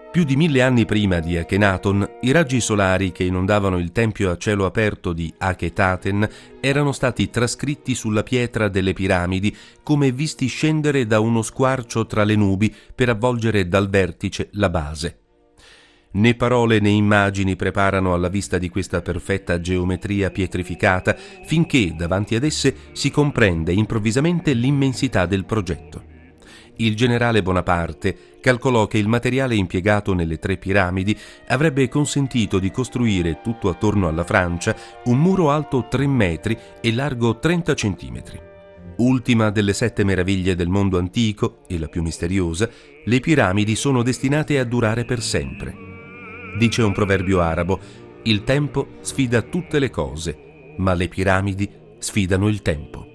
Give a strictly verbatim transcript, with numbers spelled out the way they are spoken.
Più di mille anni prima di Akhenaton, i raggi solari che inondavano il tempio a cielo aperto di Akhetaten erano stati trascritti sulla pietra delle piramidi come visti scendere da uno squarcio tra le nubi per avvolgere dal vertice la base. Né parole né immagini preparano alla vista di questa perfetta geometria pietrificata, finché davanti ad esse si comprende improvvisamente l'immensità del progetto. Il generale Bonaparte calcolò che il materiale impiegato nelle tre piramidi avrebbe consentito di costruire tutto attorno alla Francia un muro alto tre metri e largo trenta centimetri. Ultima delle sette meraviglie del mondo antico e la più misteriosa, le piramidi sono destinate a durare per sempre. Dice un proverbio arabo: il tempo sfida tutte le cose, ma le piramidi sfidano il tempo.